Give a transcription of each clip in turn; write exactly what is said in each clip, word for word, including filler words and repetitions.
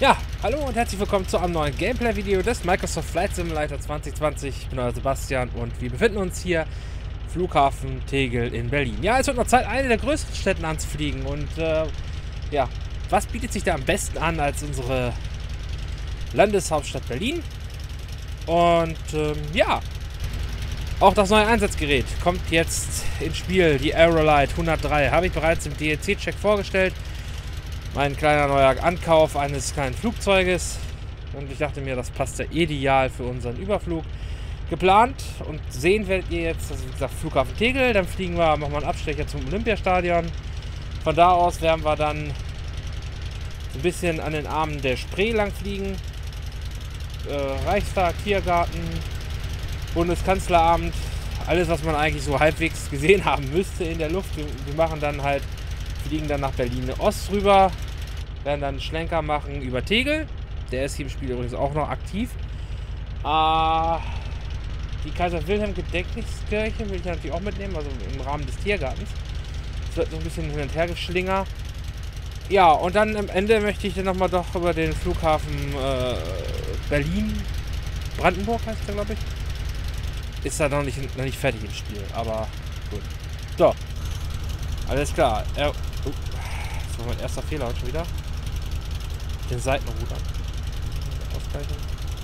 Ja, hallo und herzlich willkommen zu einem neuen Gameplay-Video des Microsoft Flight Simulator zwanzig zwanzig. Ich bin euer Sebastian und wir befinden uns hier Flughafen Tegel in Berlin. Ja, es wird noch Zeit, eine der größeren Städten anzufliegen und äh, ja, was bietet sich da am besten an als unsere Landeshauptstadt Berlin? Und ähm, ja, auch das neue Einsatzgerät kommt jetzt ins Spiel, die Aerolite hundertdrei. Habe ich bereits im D L C-Check vorgestellt. Mein kleiner neuer Ankauf eines kleinen Flugzeuges. Und ich dachte mir, das passt ja ideal für unseren Überflug. Geplant und sehen werdet ihr jetzt, also wie gesagt, Flughafen Tegel. Dann fliegen wir, machen wir einen Abstecher zum Olympiastadion. Von da aus werden wir dann so ein bisschen an den Armen der Spree lang fliegen. Äh, Reichstag, Tiergarten, Bundeskanzleramt. Alles, was man eigentlich so halbwegs gesehen haben müsste in der Luft. Wir, wir machen dann halt fliegen dann nach Berlin-Ost rüber, werden dann einen Schlenker machen über Tegel. Der ist hier im Spiel übrigens auch noch aktiv. Äh, die Kaiser-Wilhelm-Gedächtniskirche will ich natürlich auch mitnehmen, also im Rahmen des Tiergartens. Das wird so ein bisschen hin und her geschlinger. Ja, und dann am Ende möchte ich dann nochmal doch über den Flughafen äh, Berlin-Brandenburg, heißt der, glaube ich. Ist da noch nicht, noch nicht fertig im Spiel, aber gut. So. Alles klar. Er, uh, das war mein erster Fehler heute schon wieder. Den Seitenruder. Ausgleichen.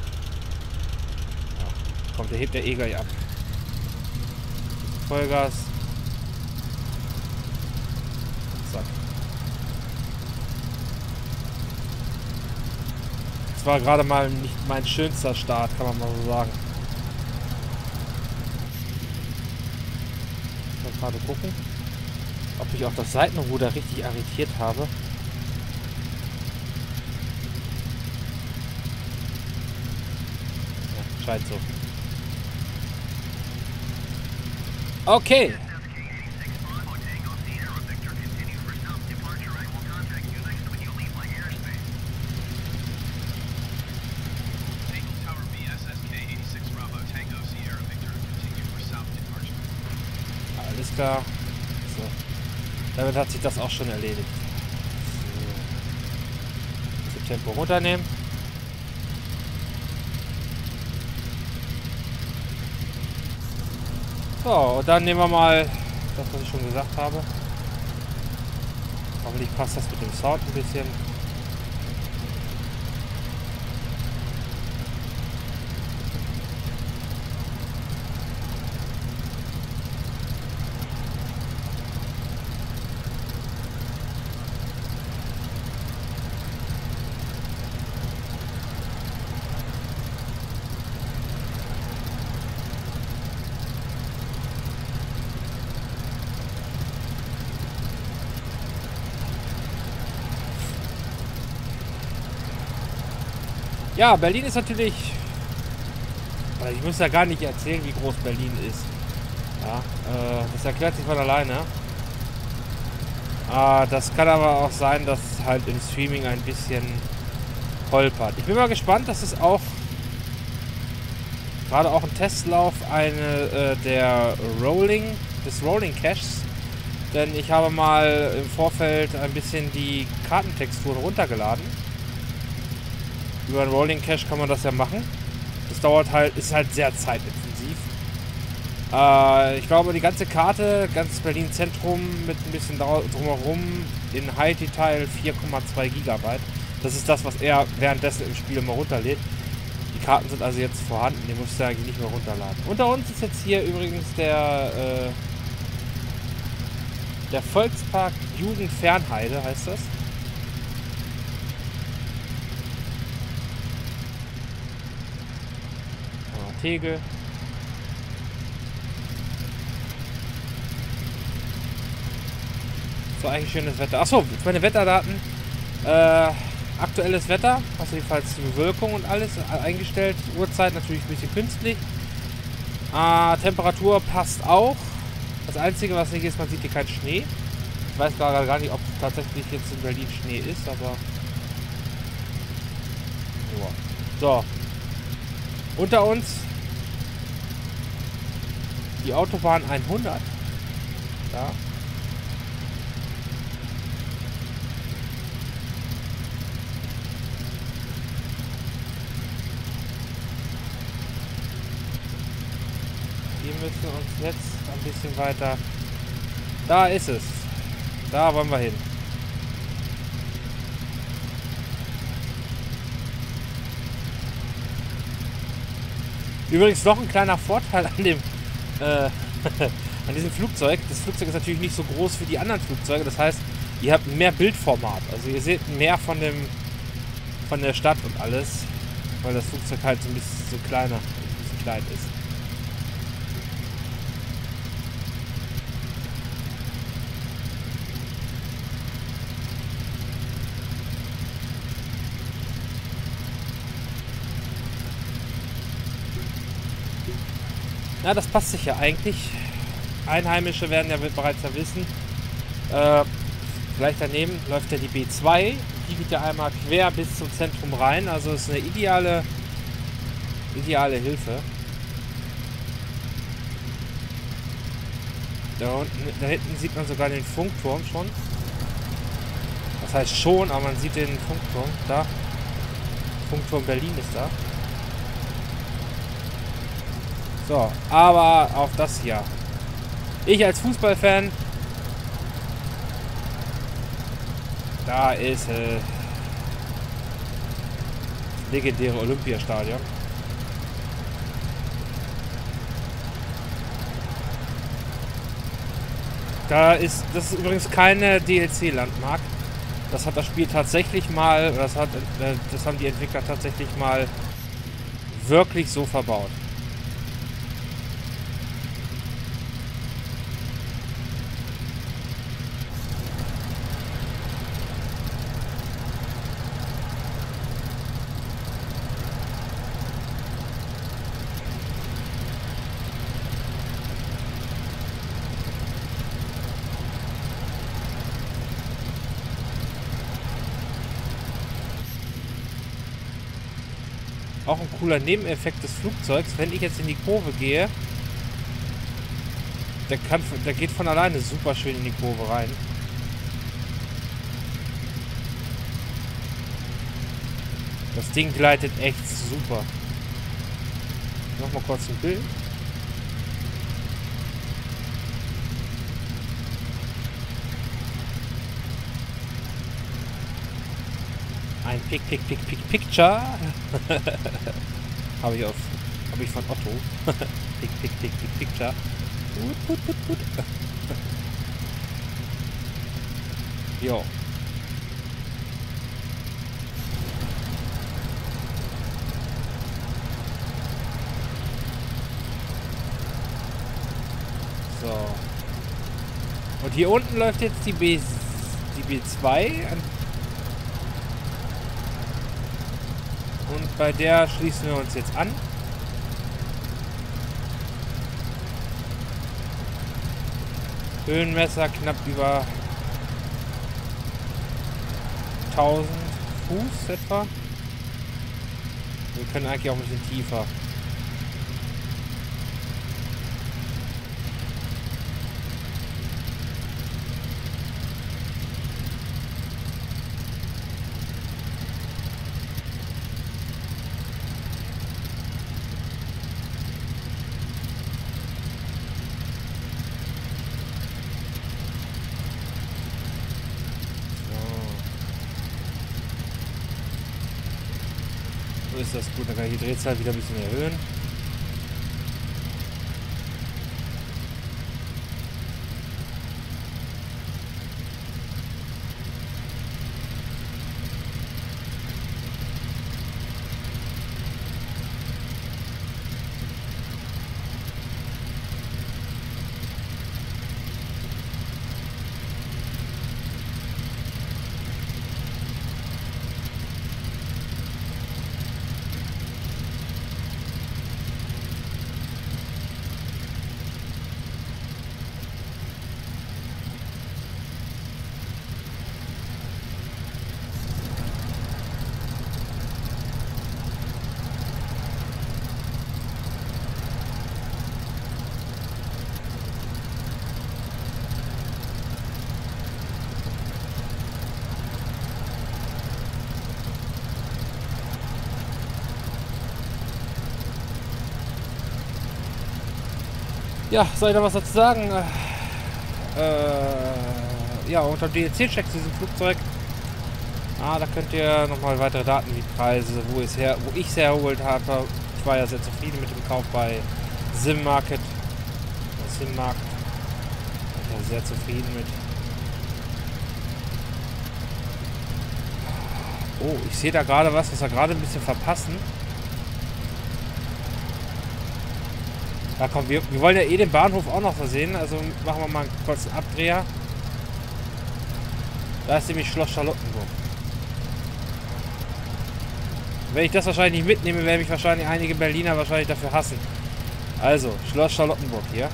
Ja, kommt, der hebt der eh gleich ab. Vollgas. Zack. Das war gerade mal nicht mein schönster Start, kann man mal so sagen. Ich mal gerade gucken, ob ich auch das Seitenruder richtig arretiert habe. Ja, scheint so. Okay. Alles klar. So. Damit hat sich das auch schon erledigt. So. Das Tempo runternehmen. So, und dann nehmen wir mal das, was ich schon gesagt habe. Hoffentlich passt das mit dem Sound ein bisschen. Ja, Berlin ist natürlich... Ich muss ja gar nicht erzählen, wie groß Berlin ist. Ja, äh, das erklärt sich von alleine. Äh, das kann aber auch sein, dass halt im Streaming ein bisschen holpert. Ich bin mal gespannt, dass es auch... Gerade auch im Testlauf eine äh, der Rolling... des Rolling Caches. Denn ich habe mal im Vorfeld ein bisschen die Kartentexturen runtergeladen. Über einen Rolling Cache kann man das ja machen. Das dauert halt, ist halt sehr zeitintensiv. Äh, ich glaube, die ganze Karte, ganz Berlin Zentrum mit ein bisschen drumherum in High Detail vier Komma zwei Gigabyte. Das ist das, was er währenddessen im Spiel immer runterlädt. Die Karten sind also jetzt vorhanden, die musst du eigentlich nicht mehr runterladen. Unter uns ist jetzt hier übrigens der, äh, der Volkspark Jugendfernheide, heißt das. Tegel. So, eigentlich schönes Wetter. Achso, jetzt meine Wetterdaten. Äh, aktuelles Wetter, also jedenfalls die Bewölkung und alles eingestellt. Uhrzeit natürlich ein bisschen künstlich. Äh, Temperatur passt auch. Das Einzige, was nicht ist, man sieht hier keinen Schnee. Ich weiß gerade gar nicht, ob tatsächlich jetzt in Berlin Schnee ist, aber... So. Unter uns die Autobahn hundert. Da. müssen uns jetzt ein bisschen weiter... Da ist es. Da wollen wir hin. Übrigens noch ein kleiner Vorteil an dem äh, an diesem Flugzeug. Das Flugzeug ist natürlich nicht so groß wie die anderen Flugzeuge. Das heißt, ihr habt mehr Bildformat. Also ihr seht mehr von dem von der Stadt und alles, weil das Flugzeug halt so ein bisschen so kleiner, ein bisschen klein ist. Ja, das passt sich ja eigentlich. Einheimische werden ja bereits ja wissen. Äh, gleich daneben läuft ja die B zwei. Die geht ja einmal quer bis zum Zentrum rein. Also ist eine ideale, ideale Hilfe. Da unten, da hinten sieht man sogar den Funkturm schon. Das heißt schon, aber man sieht den Funkturm. Da. Funkturm Berlin ist da. So, aber auf das hier. Ich als Fußballfan. Da ist äh, das legendäre Olympiastadion. Da ist, das ist übrigens keine D L C-Landmark. Das hat das Spiel tatsächlich mal, das hat, äh, das haben die Entwickler tatsächlich mal wirklich so verbaut. Auch ein cooler Nebeneffekt des Flugzeugs, wenn ich jetzt in die Kurve gehe, der, kann, der geht von alleine super schön in die Kurve rein. Das Ding gleitet echt super. Nochmal kurz ein Bild. Ein Pick, Pick, Pick, Pick, Picture. Habe ich auf. Habe ich von Otto. Pick, Pick, Pick, Pick, Picture. Gut, gut, gut, gut. Jo. So. Und hier unten läuft jetzt die B, die B zwei. Und bei der schließen wir uns jetzt an. Höhenmesser knapp über tausend Fuß etwa. Wir können eigentlich auch ein bisschen tiefer. Ist das gut, dann kann ich die Drehzahl wieder ein bisschen erhöhen. Ja, soll ich da was dazu sagen? Äh, ja, unter D L C-Check zu diesem Flugzeug. Ah, da könnt ihr nochmal weitere Daten wie Preise, wo ich es her, wo ich es hergeholt habe. Ich war ja sehr zufrieden mit dem Kauf bei Simmarket. Simmarkt. Ich war sehr zufrieden mit. Oh, ich sehe da gerade was, was wir gerade ein bisschen verpassen. Ja komm, wir, wir wollen ja eh den Bahnhof auch noch versehen, also machen wir mal einen kurzen Abdreher. Da ist nämlich Schloss Charlottenburg. Wenn ich das wahrscheinlich nicht mitnehme, werden mich wahrscheinlich einige Berliner wahrscheinlich dafür hassen. Also, Schloss Charlottenburg hier.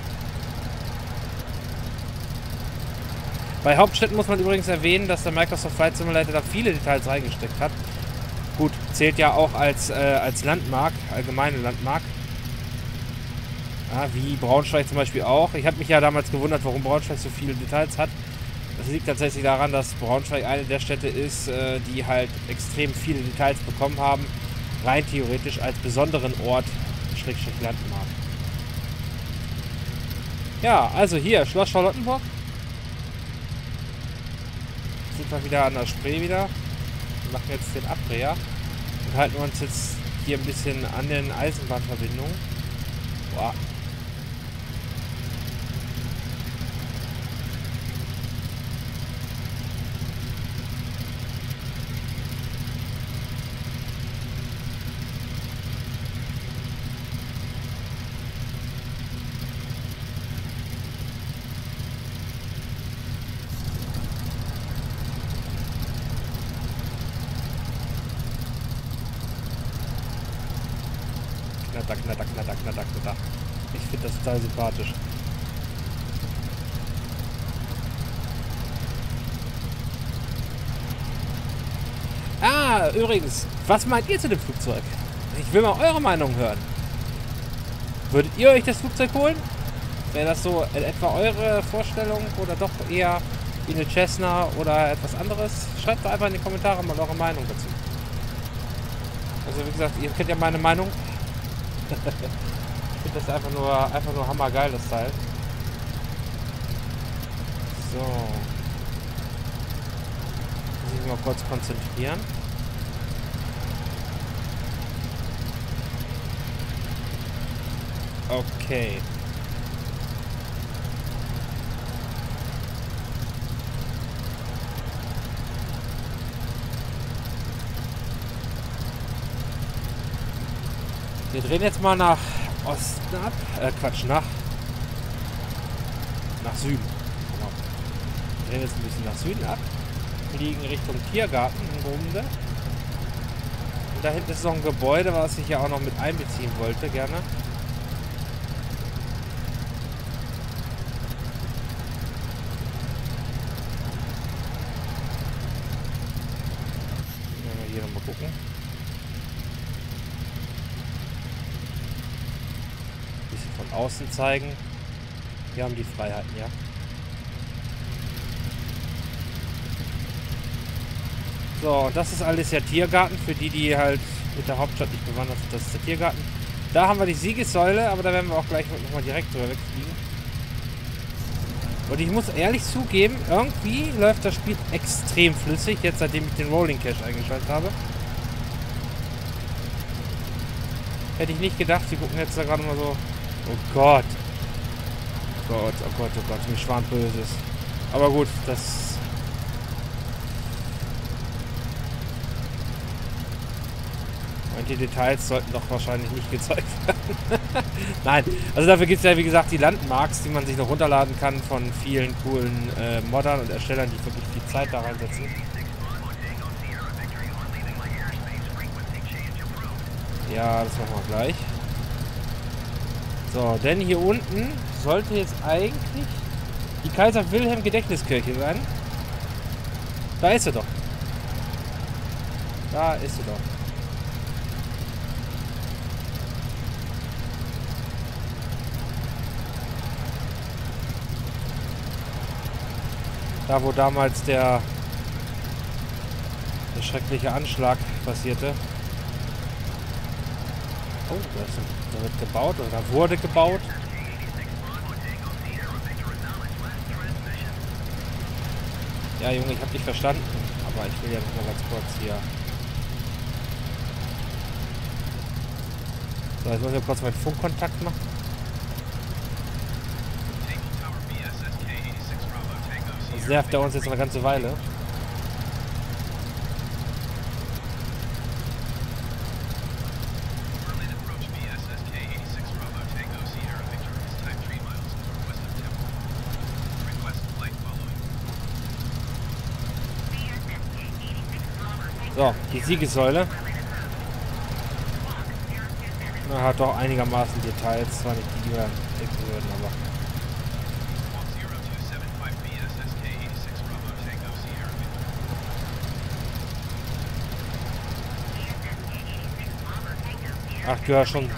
Bei Hauptstädten muss man übrigens erwähnen, dass der Microsoft Flight Simulator da viele Details reingesteckt hat. Gut, zählt ja auch als, äh, als Landmark, allgemeine Landmark. Ja, wie Braunschweig zum Beispiel auch. Ich habe mich ja damals gewundert, warum Braunschweig so viele Details hat. Das liegt tatsächlich daran, dass Braunschweig eine der Städte ist, äh, die halt extrem viele Details bekommen haben. Rein theoretisch als besonderen Ort, Schrägstrich Landmark. Ja, also hier, Schloss Charlottenburg. Sind wir wieder an der Spree wieder. Wir machen jetzt den Abdreher und halten uns jetzt hier ein bisschen an den Eisenbahnverbindungen. Boah. Knatter, knatter, knatter, knatter, knatter. Ich finde das total sympathisch. Ah, übrigens, was meint ihr zu dem Flugzeug? Ich will mal eure Meinung hören. Würdet ihr euch das Flugzeug holen? Wäre das so in etwa eure Vorstellung oder doch eher wie eine Cessna oder etwas anderes? Schreibt doch einfach in die Kommentare mal eure Meinung dazu. Also wie gesagt, ihr kennt ja meine Meinung. Ich finde das einfach nur, einfach nur hammergeil, das Teil. So. Muss ich mich mal kurz konzentrieren. Okay. Wir drehen jetzt mal nach Osten ab. Äh, Quatsch, nach nach Süden. Genau. Wir drehen jetzt ein bisschen nach Süden ab. Fliegen Richtung Tiergarten in Grumde. Und da hinten ist noch ein Gebäude, was ich ja auch noch mit einbeziehen wollte, gerne. Wenn wir hier nochmal gucken. Von außen zeigen. Wir haben die Freiheiten, ja. So, und das ist alles ja Tiergarten, für die, die halt mit der Hauptstadt nicht bewandert sind. Das ist der Tiergarten. Da haben wir die Siegessäule, aber da werden wir auch gleich nochmal direkt drüber wegfliegen. Und ich muss ehrlich zugeben, irgendwie läuft das Spiel extrem flüssig, jetzt seitdem ich den Rolling Cache eingeschaltet habe. Hätte ich nicht gedacht, wir gucken jetzt da gerade mal so. Oh Gott. Oh Gott, oh Gott, oh Gott, mir schwant Böses. Aber gut, das... Und die Details sollten doch wahrscheinlich nicht gezeigt werden. Nein, also dafür gibt es ja wie gesagt die Landmarks, die man sich noch runterladen kann von vielen coolen äh, Moddern und Erstellern, die wirklich viel Zeit da reinsetzen. Ja, das machen wir gleich. So, denn hier unten sollte jetzt eigentlich die Kaiser-Wilhelm-Gedächtniskirche sein. Da ist sie doch. Da ist sie doch. Da, wo damals der, der schreckliche Anschlag passierte. Oh, da, ist ein, da wird gebaut oder da wurde gebaut. Ja, Junge, ich hab dich verstanden. Aber ich will ja noch mal ganz kurz hier. So, jetzt muss ich kurz meinen Funkkontakt machen. Das nervt er uns jetzt eine ganze Weile. So, die Siegessäule. Na, hat doch einigermaßen Details. Zwar nicht die, die wir denken würden, aber... Ach, du hast schon...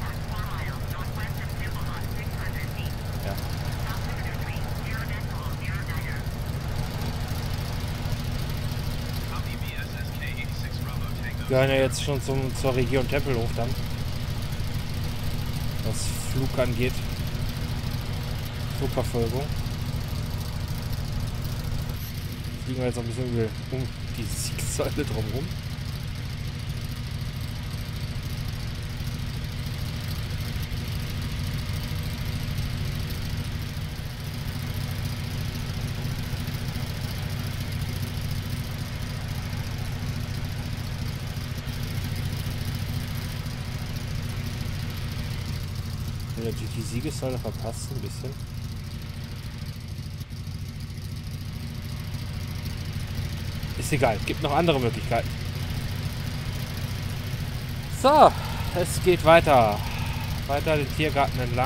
Ja. Wir gehören ja jetzt schon zum, zur Region Tempelhof dann. Was Flug angeht. Flugverfolgung. Fliegen wir jetzt noch ein bisschen um die Siegsäule drumherum. Natürlich die Siegessäule verpasst ein bisschen. Ist egal, gibt noch andere Möglichkeiten. So, es geht weiter. Weiter den Tiergarten entlang.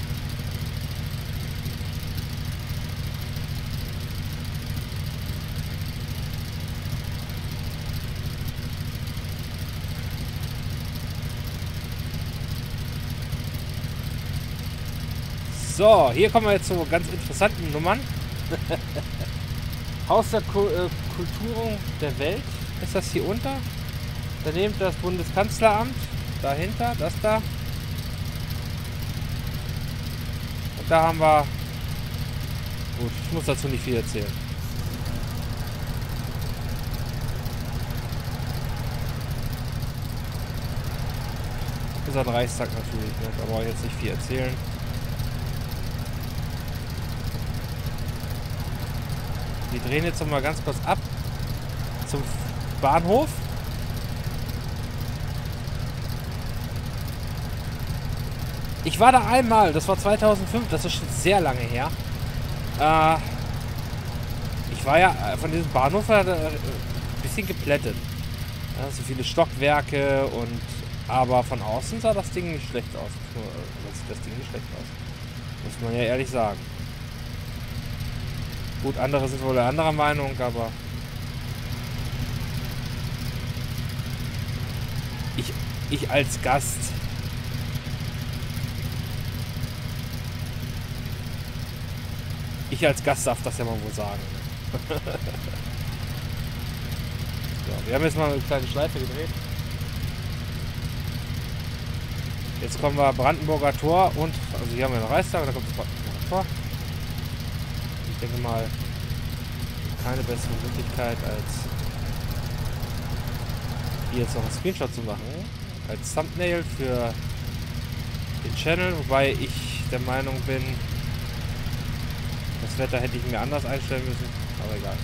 So, hier kommen wir jetzt zu ganz interessanten Nummern. Haus der Ku äh, Kultur der Welt ist das hier unter. Daneben das Bundeskanzleramt. Dahinter, das da. Und da haben wir... Gut, ich muss dazu nicht viel erzählen. Das ist ein Reichstag natürlich, ne? Da brauche ich jetzt nicht viel erzählen. Wir drehen jetzt noch mal ganz kurz ab zum Bahnhof. Ich war da einmal, das war zweitausendfünf, das ist schon sehr lange her. Äh, ich war ja von diesem Bahnhof äh, ein bisschen geplättet. Ja, so viele Stockwerke und aber von außen sah das Ding nicht schlecht aus. Das sieht das Ding nicht schlecht aus. Muss man ja ehrlich sagen. Gut, andere sind wohl anderer Meinung, aber ich, ich als Gast ich als Gast darf das ja mal wohl sagen. So, wir haben jetzt mal eine kleine Schleife gedreht. Jetzt kommen wir Brandenburger Tor und, also hier haben wir einen Reichstag, da kommt das Brandenburger Tor. Ich denke mal, keine bessere Möglichkeit, als hier jetzt noch einen Screenshot zu machen. Als Thumbnail für den Channel, wobei ich der Meinung bin, das Wetter hätte ich mir anders einstellen müssen, aber egal.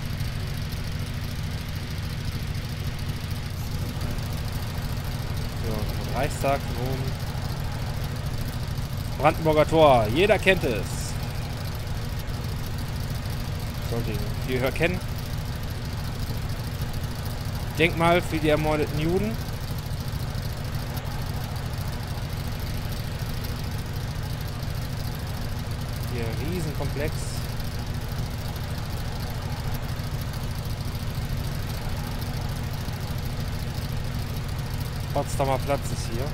So, noch ein Reichstag oben. Brandenburger Tor, jeder kennt es. Sollte ihr Gehör kennen. Denkmal für die ermordeten Juden. Hier Riesenkomplex. Potsdamer Platz ist hier.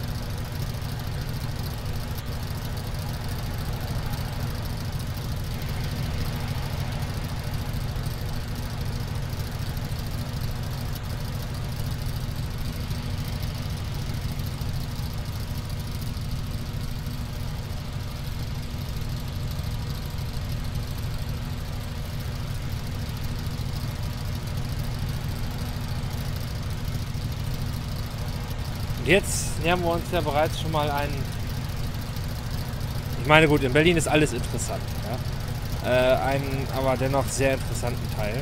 Und jetzt nähern wir uns ja bereits schon mal einen... Ich meine, gut, in Berlin ist alles interessant, ja. Äh, einen aber dennoch sehr interessanten Teil.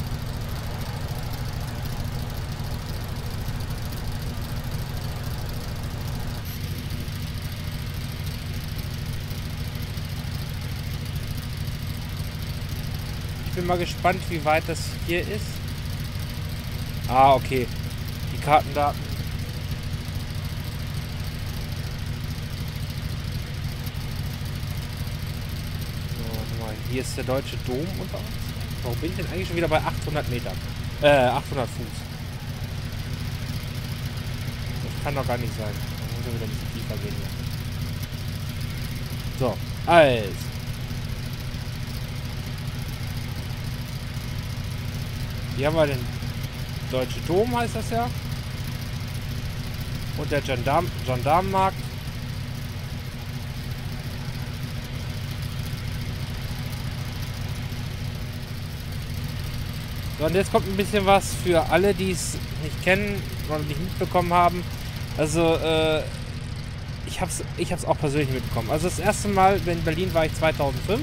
Ich bin mal gespannt, wie weit das hier ist. Ah, okay. Die Kartendaten. So, mal. Hier ist der Deutsche Dom unter uns. Warum bin ich denn eigentlich schon wieder bei achthundert Metern? Äh, achthundert Fuß. Das kann doch gar nicht sein. Dann muss er wieder ein bisschen tiefer gehen hier. So, also. Hier haben wir den Deutsche Dom, heißt das ja. Und der Gendarm Gendarmenmarkt. So, und jetzt kommt ein bisschen was für alle, die es nicht kennen oder nicht mitbekommen haben. Also, äh, ich hab's, ich hab's auch persönlich mitbekommen. Also das erste Mal in Berlin war ich zweitausendfünf.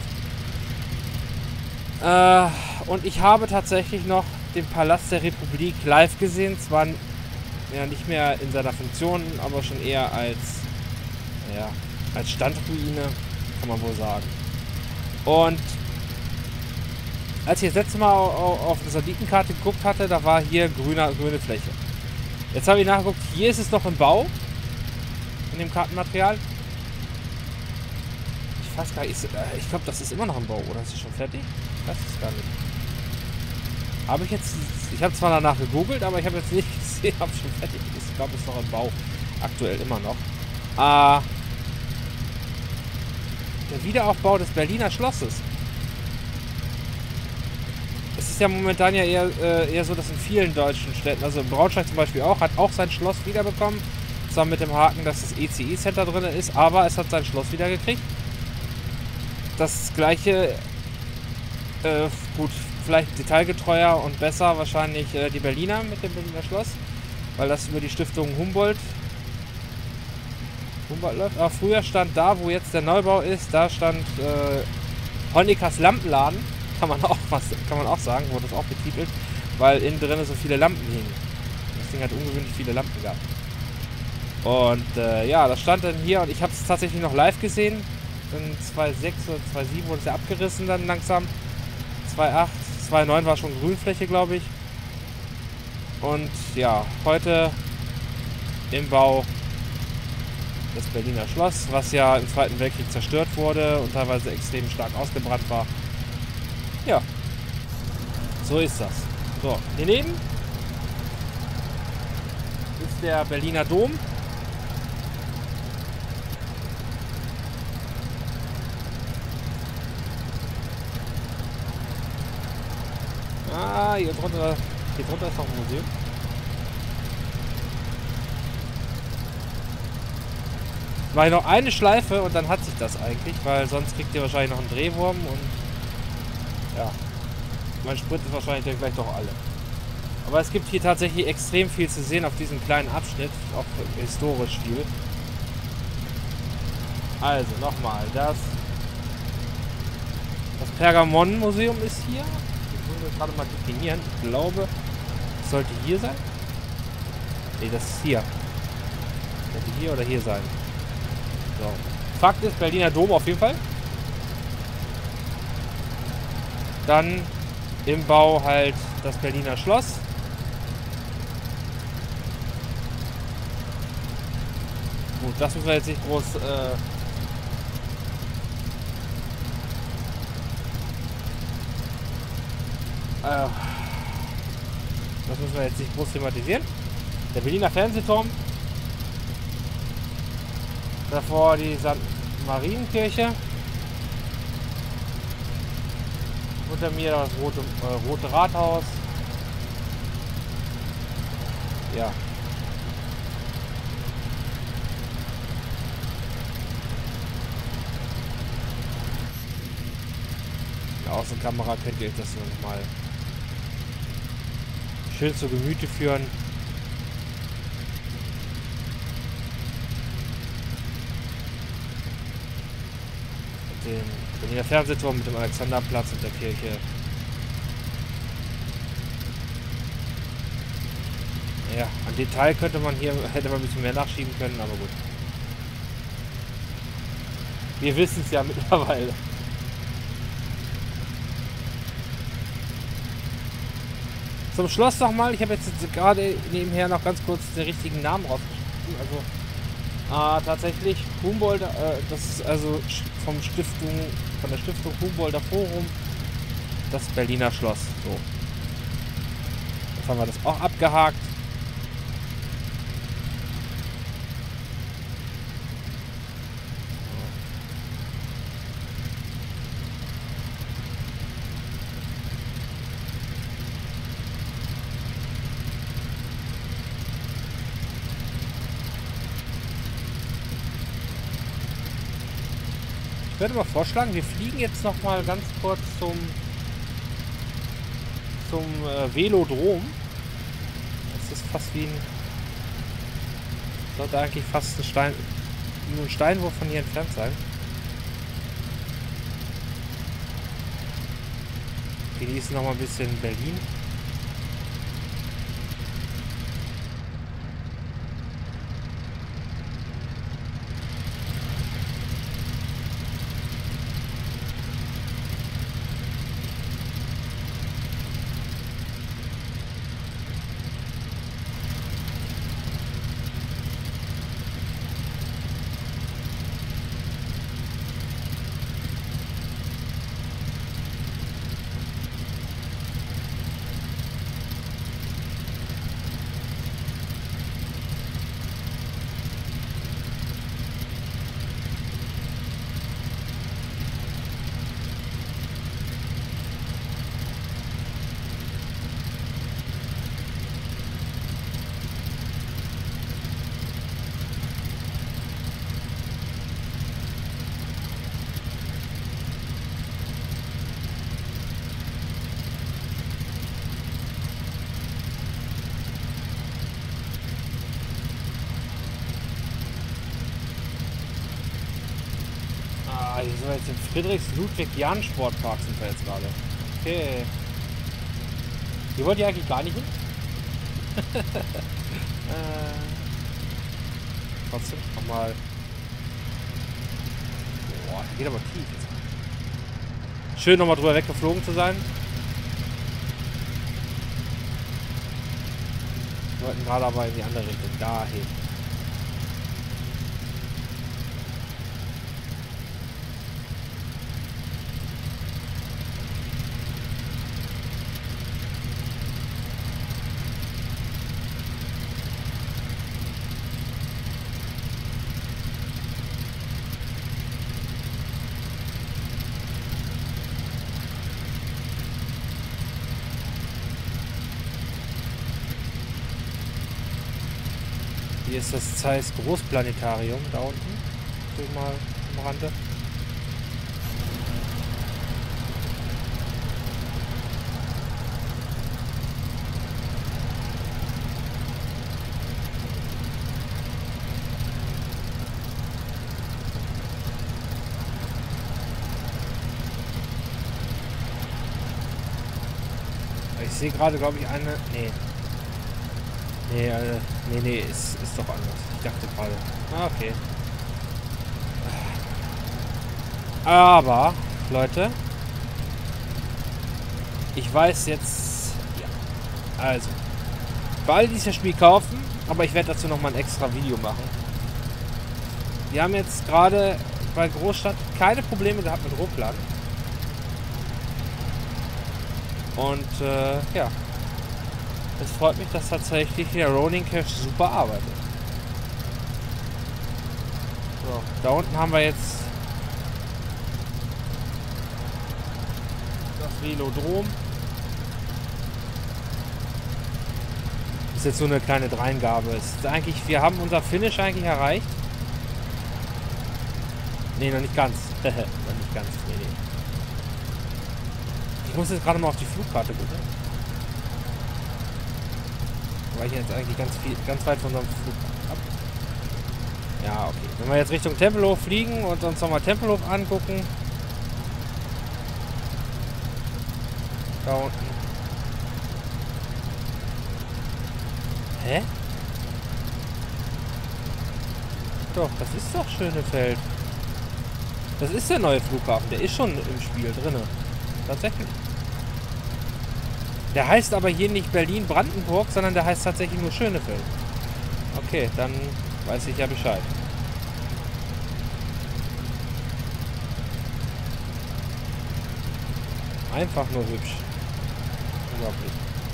Äh, und ich habe tatsächlich noch den Palast der Republik live gesehen. Zwar ja, nicht mehr in seiner Funktion, aber schon eher als, ja, als Standruine, kann man wohl sagen. Und als ich das letzte Mal auf eine Satellitenkarte geguckt hatte, da war hier grüne, grüne Fläche. Jetzt habe ich nachgeguckt, hier ist es noch im Bau, in dem Kartenmaterial. Ich weiß gar nicht, ich glaube, das ist immer noch im Bau, oder ist es schon fertig? Ich weiß es gar nicht. Habe ich jetzt, ich habe zwar danach gegoogelt, aber ich habe jetzt nicht gesehen, ob es schon fertig ist. Ich glaube, es ist noch im Bau, aktuell immer noch. Äh, der Wiederaufbau des Berliner Schlosses. Es ist ja momentan ja eher, äh, eher so, dass in vielen deutschen Städten, also in Braunschweig zum Beispiel auch, hat auch sein Schloss wiederbekommen. Zwar mit dem Haken, dass das E C E-Center drin ist, aber es hat sein Schloss wieder gekriegt. Das gleiche, äh, gut, vielleicht detailgetreuer und besser wahrscheinlich äh, die Berliner mit dem Berliner Schloss, weil das über die Stiftung Humboldt, Humboldt läuft. Aber früher stand da, wo jetzt der Neubau ist, da stand äh, Honeckers Lampenladen. Kann man auch was, kann man auch sagen, wurde das auch betitelt, weil innen drin so viele Lampen hingen. Das Ding hat ungewöhnlich viele Lampen gehabt. Und äh, ja, das stand dann hier und ich habe es tatsächlich noch live gesehen. In zwei Komma sechs oder zwei Komma sieben wurde es ja abgerissen dann langsam. zwei Komma acht, zwei Komma neun war schon Grünfläche, glaube ich. Und ja, heute im Bau das Berliner Schloss, was ja im Zweiten Weltkrieg zerstört wurde und teilweise extrem stark ausgebrannt war. Ja, so ist das. So, hier neben ist der Berliner Dom. Ah, hier drunter, hier drunter ist noch ein Museum. War noch eine Schleife und dann hat sich das eigentlich, weil sonst kriegt ihr wahrscheinlich noch einen Drehwurm und ja, mein Sprit ist wahrscheinlich dann gleich doch alle. Aber es gibt hier tatsächlich extrem viel zu sehen auf diesem kleinen Abschnitt, auch historisch viel. Also nochmal, das, das Pergamon-Museum ist hier. Ich muss das gerade mal definieren. Ich glaube, es sollte hier sein. Ne, das ist hier. Sollte hier oder hier sein. So. Fakt ist, Berliner Dom auf jeden Fall. Dann im Bau halt das Berliner Schloss. Gut, das müssen wir jetzt nicht groß... Äh äh das müssen wir jetzt nicht groß thematisieren. Der Berliner Fernsehturm. Davor die Sankt Marienkirche. Unter mir das rote, äh, rote Rathaus. Ja. Die Außenkamera könnt ihr euch das noch mal schön zu Gemüte führen. den Berliner Fernsehturm mit dem Alexanderplatz und der Kirche. Ja, an Detail könnte man hier, hätte man ein bisschen mehr nachschieben können, aber gut. Wir wissen es ja mittlerweile. Zum Schloss nochmal, ich habe jetzt gerade nebenher noch ganz kurz den richtigen Namen rausgeschrieben. Also äh, tatsächlich Humboldt, äh, das ist also vom Stiftung, von der Stiftung Humboldter Forum, das Berliner Schloss. So. Jetzt haben wir das auch abgehakt. Ich würde mal vorschlagen, wir fliegen jetzt noch mal ganz kurz zum zum äh, Velodrom. Das ist fast wie ein, sollte eigentlich fast ein Stein, nur ein Steinwurf von hier entfernt sein. Genießen noch mal ein bisschen Berlin. Hier sind wir jetzt im Friedrichs-Ludwig-Jahn-Sportpark sind wir jetzt gerade. Okay. Hier wollt ihr eigentlich gar nicht hin? äh, trotzdem nochmal. Boah, der geht aber tief jetzt. Schön nochmal drüber weggeflogen zu sein. Wir wollten gerade aber in die andere Richtung. Dahin. Hier ist das Zeiss Großplanetarium da unten. So mal am Rande. Ich sehe gerade, glaube ich, eine... Nee. Nee, äh, nee, nee, ist, ist doch anders. Ich dachte gerade. Ah, okay. Aber, Leute, ich weiß jetzt... Ja. Also, für alle, die das Spiel kaufen, aber ich werde dazu nochmal ein extra Video machen. Wir haben jetzt gerade bei Großstadt keine Probleme gehabt mit Hochladen. Und, äh, ja. Es freut mich, dass tatsächlich der Ronin Cache super arbeitet. So, da unten haben wir jetzt das Velodrom. Ist jetzt so eine kleine Dreingabe. Ist eigentlich, wir haben unser Finish eigentlich erreicht. Ne, noch nicht ganz. noch nicht ganz. Nee, nee. Ich muss jetzt gerade mal auf die Flugkarte gucken. Weil ich jetzt eigentlich ganz viel, ganz weit von unserem Flug ab. Ja, okay. Wenn wir jetzt Richtung Tempelhof fliegen und uns nochmal Tempelhof angucken, Da unten. Hä? Doch, das ist doch Schönefeld. Das ist der neue Flughafen. Der ist schon im Spiel drinne. Tatsächlich. Der heißt aber hier nicht Berlin-Brandenburg, sondern der heißt tatsächlich nur Schönefeld. Okay, dann weiß ich ja Bescheid. Einfach nur hübsch. Unglaublich.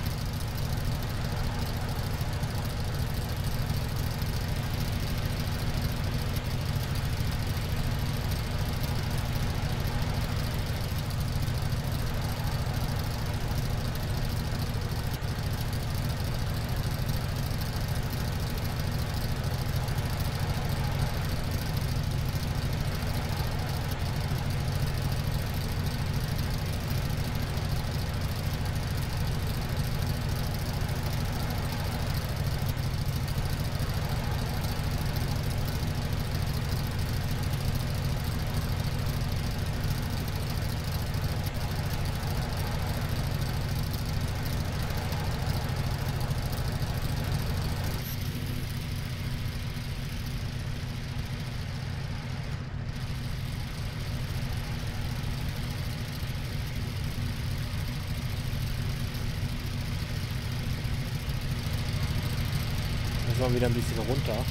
Müssen wir wieder ein bisschen runter.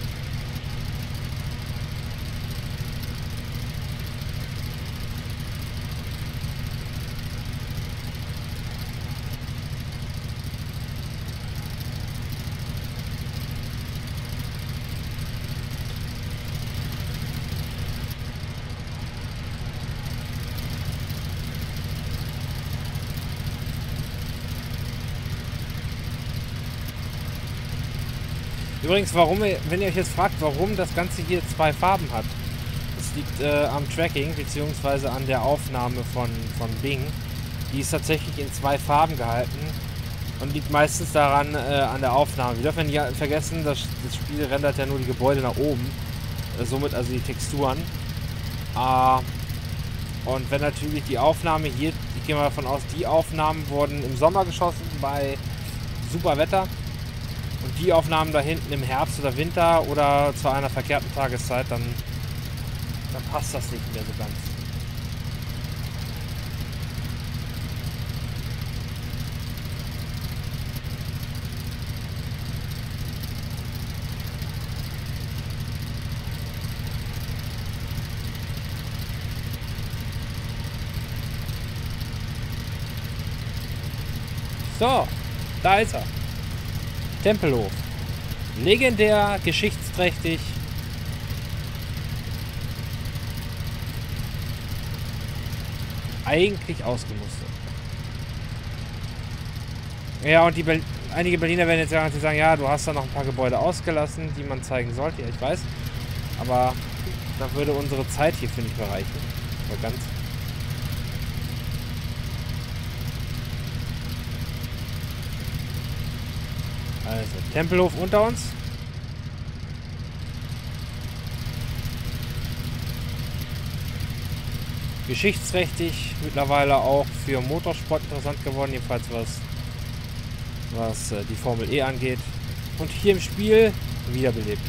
Übrigens, warum, wenn ihr euch jetzt fragt, warum das Ganze hier zwei Farben hat, das liegt äh, am Tracking bzw. an der Aufnahme von, von Bing. Die ist tatsächlich in zwei Farben gehalten und liegt meistens daran äh, an der Aufnahme. Wir dürfen ja vergessen, das, das Spiel rendert ja nur die Gebäude nach oben, äh, somit also die Texturen. Äh, und wenn natürlich die Aufnahme hier, ich gehe mal davon aus, die Aufnahmen wurden im Sommer geschossen bei super Wetter. Und die Aufnahmen da hinten im Herbst oder Winter oder zu einer verkehrten Tageszeit, dann, dann passt das nicht mehr so ganz. So, da ist er. Tempelhof. Legendär, geschichtsträchtig. Eigentlich ausgemustert. Ja, und die Ber einige Berliner werden jetzt sagen, ja, du hast da noch ein paar Gebäude ausgelassen, die man zeigen sollte. Ja, ich weiß. Aber da würde unsere Zeit hier, finde ich, bereichen. Aber ganz. Also, Tempelhof unter uns. Geschichtsträchtig, mittlerweile auch für Motorsport interessant geworden, jedenfalls was, was äh, die Formel E angeht. Und hier im Spiel wiederbelebt.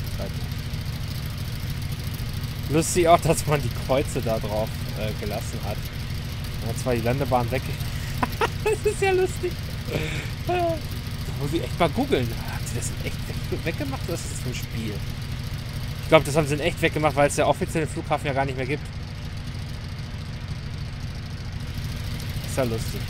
Lustig auch, dass man die Kreuze da drauf äh, gelassen hat. Man hat zwar die Landebahn weg. Das ist ja lustig. Muss ich echt mal googeln. Haben sie das in echt weg weggemacht oder ist das vom Spiel? Ich glaube, das haben sie in echt weggemacht, weil es der offizielle Flughafen ja gar nicht mehr gibt. Ist ja lustig.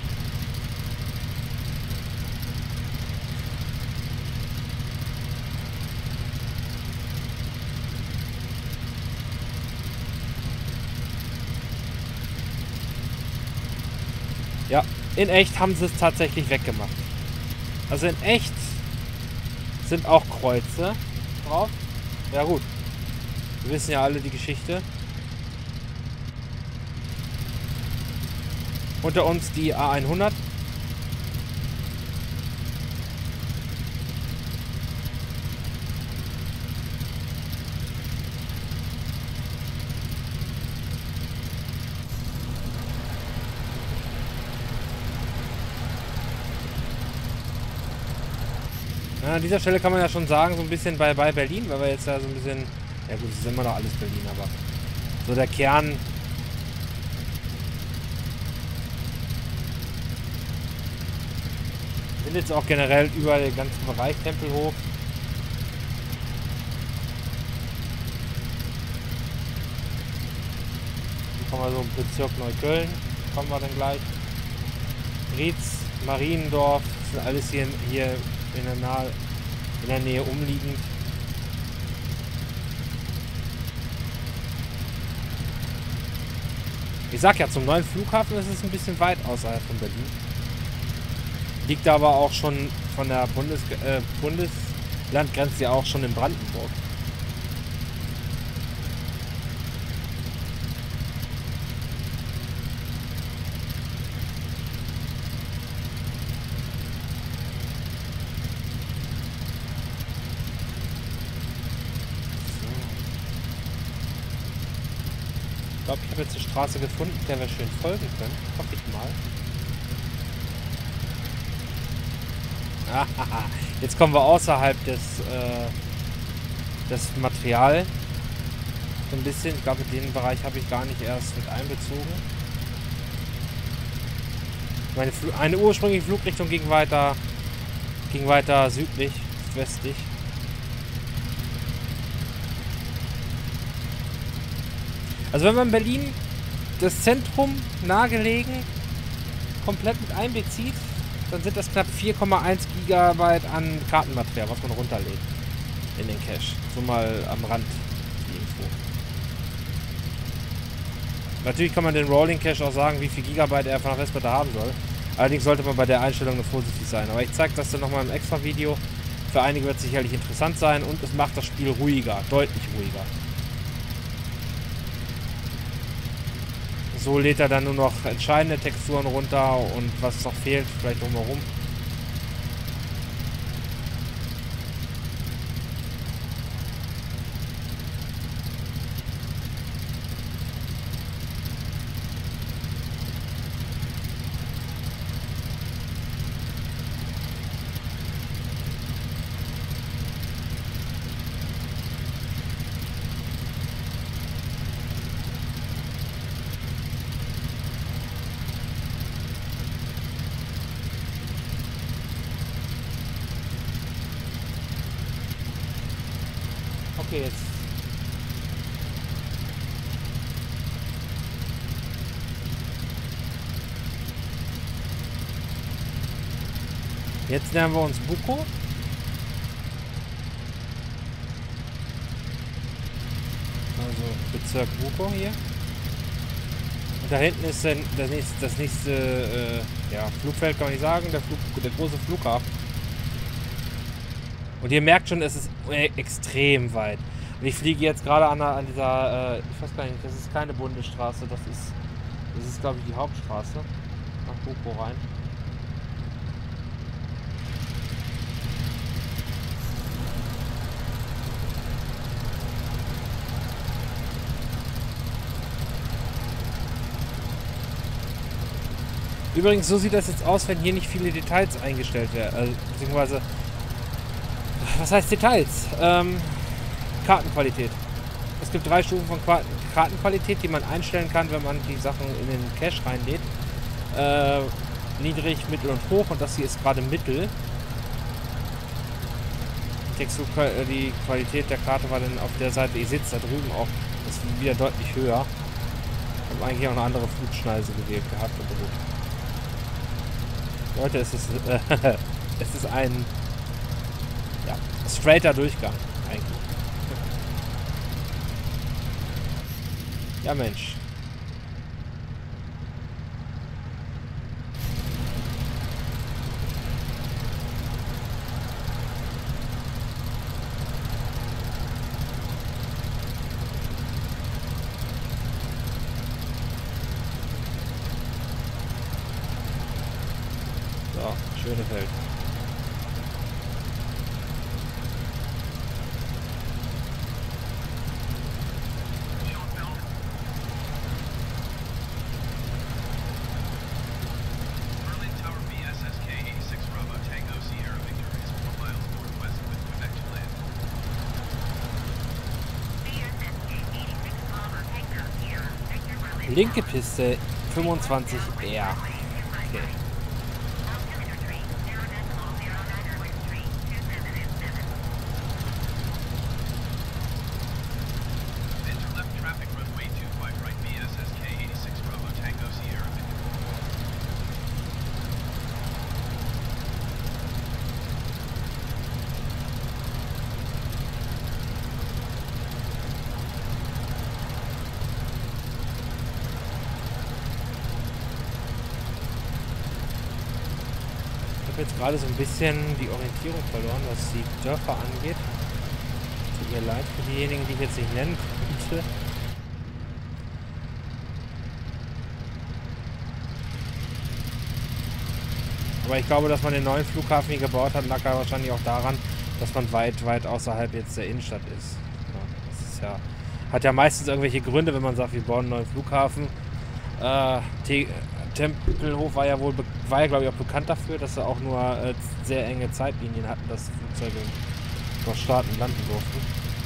Ja, in echt haben sie es tatsächlich weggemacht. Also in echt sind auch Kreuze drauf. Ja gut. Wir wissen ja alle die Geschichte. Unter uns die A hundert. an dieser Stelle kann man ja schon sagen, so ein bisschen bei, bei Berlin, weil wir jetzt ja so ein bisschen... Ja gut, es ist immer noch alles Berlin, aber so der Kern... Wir sind jetzt auch generell über den ganzen Bereich Tempelhof. Hier kommen wir so im Bezirk Neukölln, kommen wir dann gleich. Rietz, Mariendorf, das sind alles hier, hier in, der Nahe, in der Nähe umliegend. Ich sag ja, zum neuen Flughafen ist es ein bisschen weit außerhalb von Berlin. Liegt aber auch schon von der Bundes äh, Bundeslandgrenze ja auch schon in Brandenburg. Ich glaube, ich habe jetzt eine Straße gefunden, der wir schön folgen können. Hoffe ich mal. Ah, jetzt kommen wir außerhalb des, äh, des Material. So ein bisschen. Ich glaube, den Bereich habe ich gar nicht erst mit einbezogen. Meine Fl eine ursprüngliche Flugrichtung ging weiter, ging weiter südlich, westlich. Also wenn man Berlin, das Zentrum nahegelegen, komplett mit einbezieht, dann sind das knapp vier Komma eins Gigabyte an Kartenmaterial, was man runterlädt in den Cache. So mal am Rand die Info. Natürlich kann man den Rolling Cache auch sagen, wie viel Gigabyte er von der Festplatte haben soll. Allerdings sollte man bei der Einstellung nur vorsichtig sein. Aber ich zeige das dann nochmal im extra Video. Für einige wird es sicherlich interessant sein und es macht das Spiel ruhiger, deutlich ruhiger. So lädt er dann nur noch entscheidende Texturen runter und was noch fehlt, vielleicht drumherum. Okay, jetzt. Jetzt nähern wir uns Buko. Also Bezirk Buko hier. Und da hinten ist dann das nächste, das nächste äh, ja, Flugfeld, kann man nicht sagen, der, Flug, der große Flughafen. Und ihr merkt schon, es ist extrem weit. Und ich fliege jetzt gerade an, an dieser, äh, ich weiß gar nicht, das ist keine Bundesstraße, das ist, das ist glaube ich die Hauptstraße nach Buko rein. Übrigens, so sieht das jetzt aus, wenn hier nicht viele Details eingestellt werden, also, beziehungsweise was heißt Details? Ähm, Kartenqualität. Es gibt drei Stufen von Qua Kartenqualität, die man einstellen kann, wenn man die Sachen in den Cache reinlädt. Äh, niedrig, mittel und hoch. Und das hier ist gerade mittel. Die, Textur, die Qualität der Karte war dann auf der Seite, ihr seht es da drüben auch, das ist wieder deutlich höher. Ich habe eigentlich auch eine andere Flugschneise gewählt gehabt. Und Leute, es ist, äh, es ist ein ja, straighter Durchgang, eigentlich. Ja, Mensch. So, Schönefeld. Linke Piste, fünfundzwanzig R. Okay. Ich habe jetzt gerade so ein bisschen die Orientierung verloren, was die Dörfer angeht. Tut mir leid für diejenigen, die ich jetzt nicht nennen konnte. Aber ich glaube, dass man den neuen Flughafen hier gebaut hat, lag ja wahrscheinlich auch daran, dass man weit, weit außerhalb jetzt der Innenstadt ist. Ja, das ist ja, hat ja meistens irgendwelche Gründe, wenn man sagt, wir bauen einen neuen Flughafen. Äh, Tempelhof war ja wohl, war ja glaube ich auch bekannt dafür, dass sie auch nur äh, sehr enge Zeitlinien hatten, dass Flugzeuge dort starten und landen durften.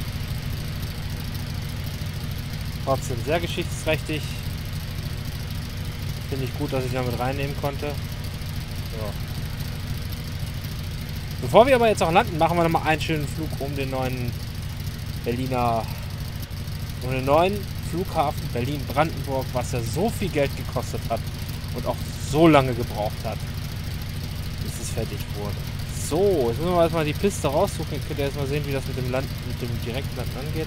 Trotzdem sehr geschichtsträchtig. Finde ich gut, dass ich damit reinnehmen konnte. So. Bevor wir aber jetzt auch landen, machen wir nochmal einen schönen Flug um den neuen Berliner, um den neuen Flughafen Berlin-Brandenburg, was ja so viel Geld gekostet hat und auch so lange gebraucht hat, bis es fertig wurde. So, jetzt müssen wir erstmal die Piste raussuchen. Ihr könnt ja erstmal sehen, wie das mit dem Land, mit dem Direktlanden angeht.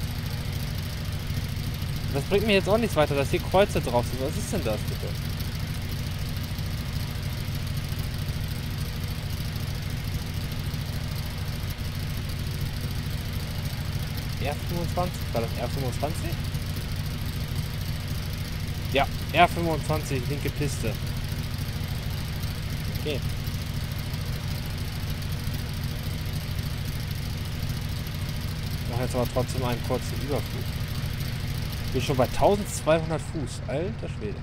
Das bringt mir jetzt auch nichts weiter, dass hier Kreuze drauf sind. Was ist denn das bitte? R fünfundzwanzig? War das R fünfundzwanzig? Ja, R fünfundzwanzig, linke Piste. Okay. Ich mache jetzt aber trotzdem einen kurzen Überflug. Ich bin schon bei eintausendzweihundert Fuß. Alter Schwede.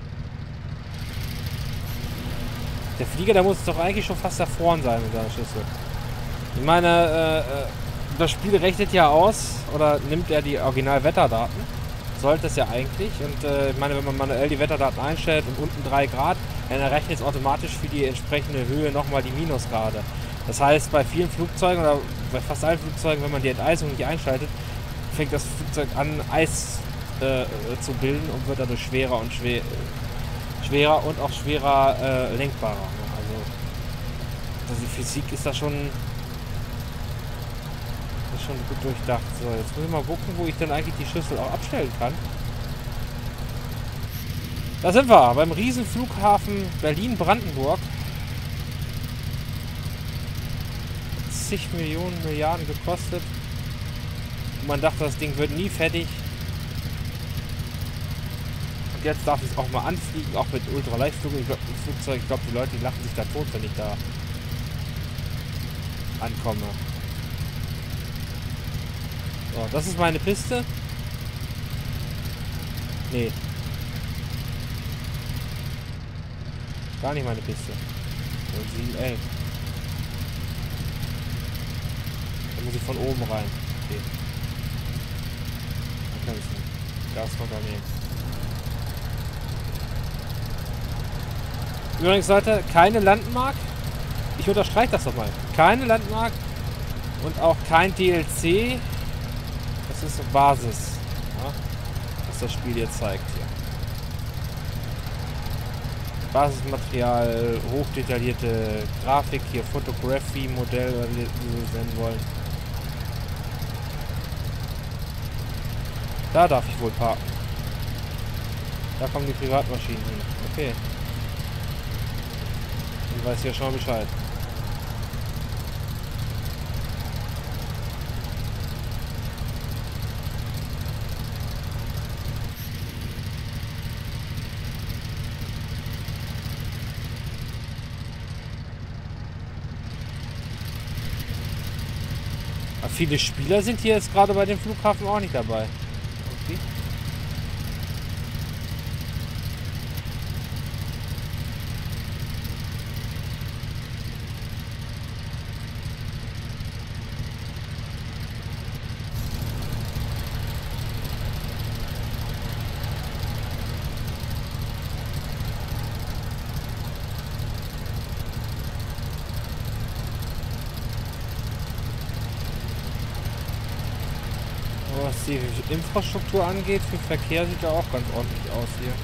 Der Flieger, der muss doch eigentlich schon fast da vorn sein mit seiner Schüssel. Ich meine, äh, das Spiel rechnet ja aus, oder nimmt er die Original-Wetterdaten. Sollte es ja eigentlich. Und äh, ich meine, wenn man manuell die Wetterdaten einstellt und unten drei Grad, dann errechnet es automatisch für die entsprechende Höhe nochmal die Minusgrade. Das heißt, bei vielen Flugzeugen oder bei fast allen Flugzeugen, wenn man die Enteisung nicht einschaltet, fängt das Flugzeug an, Eis äh, zu bilden und wird dadurch schwerer und schwer, äh, schwerer und auch schwerer äh, lenkbarer. Also, also die Physik ist da schon, ist schon gut durchdacht. So, jetzt muss ich mal gucken, wo ich denn eigentlich die Schüssel auch abstellen kann. Da sind wir, beim Riesenflughafen Berlin-Brandenburg. zig Millionen Milliarden gekostet. Und man dachte, das Ding wird nie fertig. Und jetzt darf ich es auch mal anfliegen, auch mit Ultraleichtflug. Ich glaube, Flugzeug, ich glaube, die Leute, die lachen sich da tot, wenn ich da ankomme. So, das ist meine Piste. Nee. Gar nicht meine Piste. sieben elf. Da muss ich von oben rein. Okay. Da kann ich nicht. Gaskonter nehmen. Übrigens, Leute, keine Landmark. Ich unterstreiche das doch mal. Keine Landmark und auch kein D L C. Das ist so Basis, ja, was das Spiel jetzt zeigt hier. Basismaterial, hochdetaillierte Grafik, hier Photography, Modell, wie wir es nennen wollen. Da darf ich wohl parken. Da kommen die Privatmaschinen hin. Okay. Ich weiß ja schon mal Bescheid. Viele Spieler sind hier jetzt gerade bei dem Flughafen auch nicht dabei. Okay. was die Infrastruktur angeht, für Verkehr sieht er auch ganz ordentlich aus hier.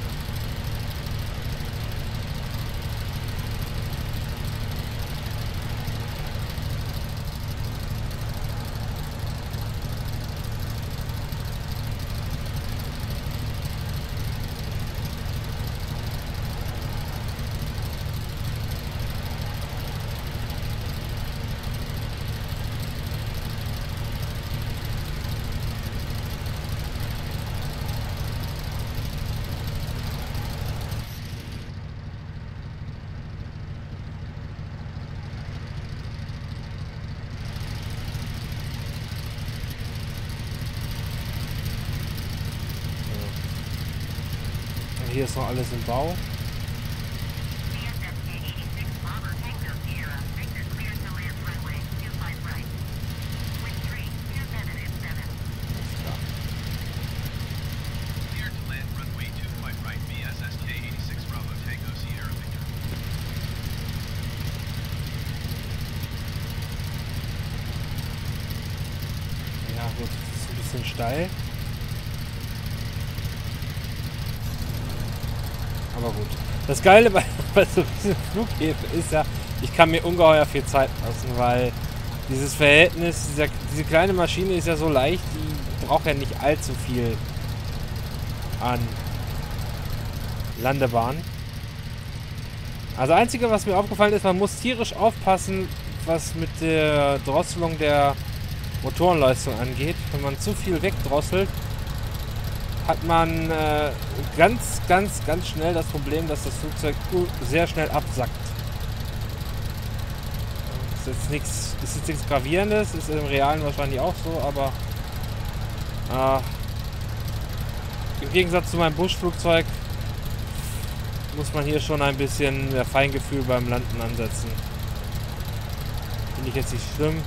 Hier ist noch alles im Bau. Ja gut, das ist ein bisschen steil. Aber gut. Das Geile bei, bei so diesen Flughäfen ist ja, ich kann mir ungeheuer viel Zeit lassen, weil dieses Verhältnis, dieser, diese kleine Maschine ist ja so leicht, die braucht ja nicht allzu viel an Landebahn. Also das Einzige, was mir aufgefallen ist, man muss tierisch aufpassen, was mit der Drosselung der Motorenleistung angeht. Wenn man zu viel wegdrosselt, hat man äh, ganz, ganz, ganz schnell das Problem, dass das Flugzeug sehr schnell absackt. Das ist jetzt nichts, ist jetzt nichts Gravierendes, ist im Realen wahrscheinlich auch so, aber äh, im Gegensatz zu meinem Buschflugzeug muss man hier schon ein bisschen mehr Feingefühl beim Landen ansetzen. Finde ich jetzt nicht schlimm.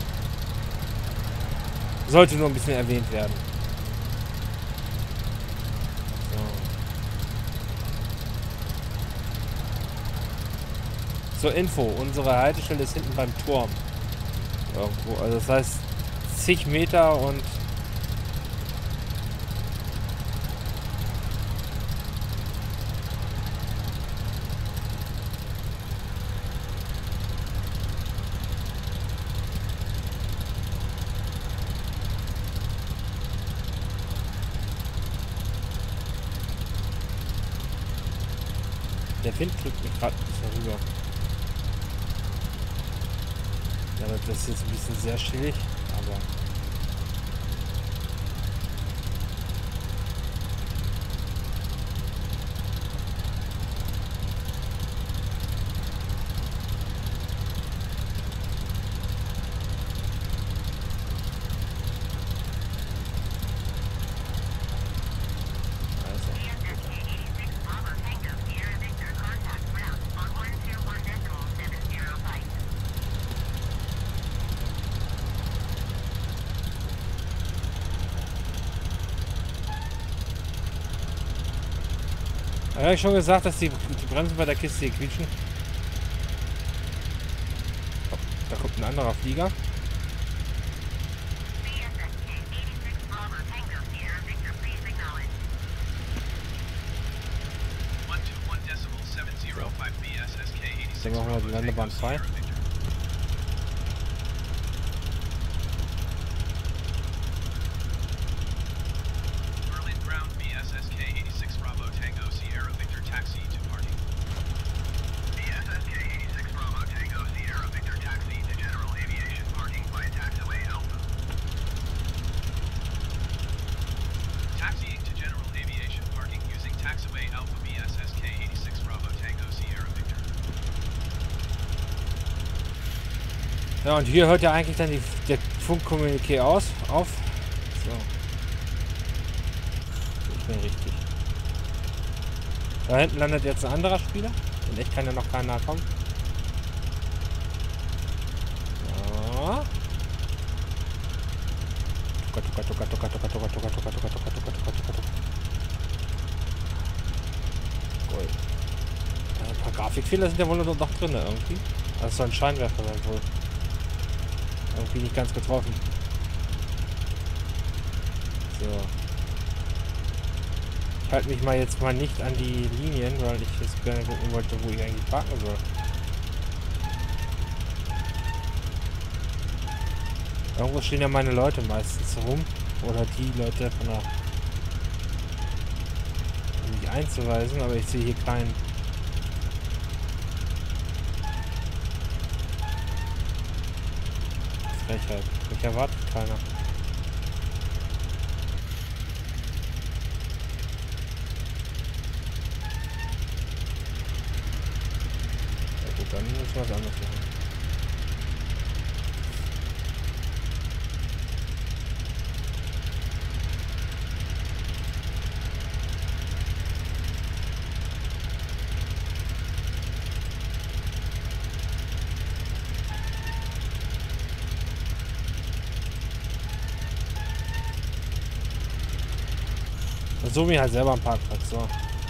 Sollte nur ein bisschen erwähnt werden. Zur Info, unsere Haltestelle ist hinten beim Turm. Irgendwo. Also das heißt zig Meter und der Wind drückt mich gerade ein bisschen rüber. Ja, das ist jetzt ein bisschen sehr chillig, aber ja, habe ich schon gesagt, dass die, die Bremsen bei der Kiste hier quietschen. Oh, da kommt ein anderer Flieger. So. Dann machen wir die Landebahn frei. Ja, und hier hört ja eigentlich dann die, der Funkkommuniqué aus, auf. So. Ich bin richtig. Da hinten landet jetzt ein anderer Spieler. Und ich kann ja noch keiner kommen. So. Tuka, tuka, tuka, tuka, tuka, tuka, tuka, tuka, tuka, tuka, tuka, tuka, tuka, tuka. Cool. Ein paar Grafikfehler sind ja wohl noch drin irgendwie. Das soll ein Scheinwerfer sein wohl. Irgendwie nicht ganz getroffen. So. Ich halte mich mal jetzt mal nicht an die Linien, weil ich jetzt gerne gucken wollte, wo ich eigentlich parken soll. Irgendwo stehen ja meine Leute meistens rum. Oder die Leute von der... um mich einzuweisen, aber ich sehe hier keinen. Frechheit. Mich erwartet keiner. Ja gut, dann müssen wir was anderes machen. So mir halt selber einen Parkplatz, so.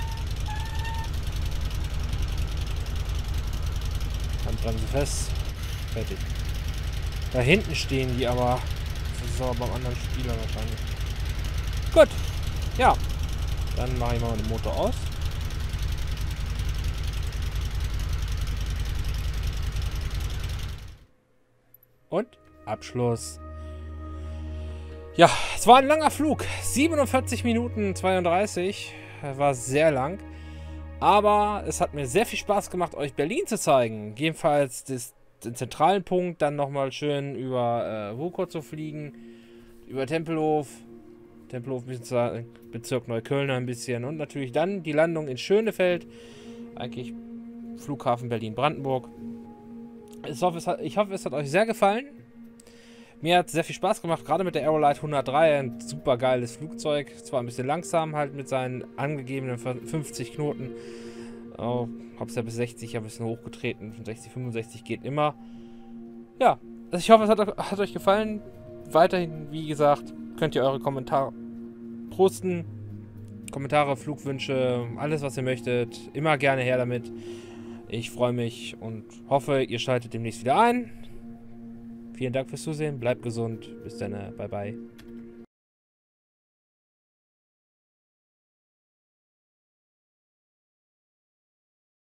Handbremse fest. Fertig. Da hinten stehen die aber. Das ist aber beim anderen Spieler wahrscheinlich. Gut. Ja. Dann mache ich mal den Motor aus. Und Abschluss. Ja, es war ein langer Flug. siebenundvierzig Minuten zweiunddreißig. War sehr lang. Aber es hat mir sehr viel Spaß gemacht, euch Berlin zu zeigen. Jedenfalls das, den zentralen Punkt. Dann nochmal schön über äh, Wukow zu fliegen. Über Tempelhof. Tempelhof, Bezirk Neukölln ein bisschen. Und natürlich dann die Landung in Schönefeld. Eigentlich Flughafen Berlin-Brandenburg. Ich hoffe, es hat, ich hoffe, es hat euch sehr gefallen. Mir hat sehr viel Spaß gemacht, gerade mit der Aerolite hundertdrei, ein super geiles Flugzeug. Zwar ein bisschen langsam halt mit seinen angegebenen fünfzig Knoten. Oh, hab's ja bis sechzig ein bisschen hochgetreten. Von sechzig, fünfundsechzig geht immer. Ja, also ich hoffe, es hat, hat euch gefallen. Weiterhin, wie gesagt, könnt ihr eure Kommentare posten. Kommentare, Flugwünsche, alles was ihr möchtet. Immer gerne her damit. Ich freue mich und hoffe, ihr schaltet demnächst wieder ein. Vielen Dank fürs Zusehen, bleibt gesund, bis dann, bye bye.